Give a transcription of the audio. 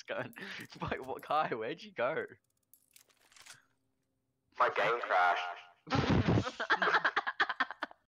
what's going? Wait, what, Kai? Where'd you go? My game crashed.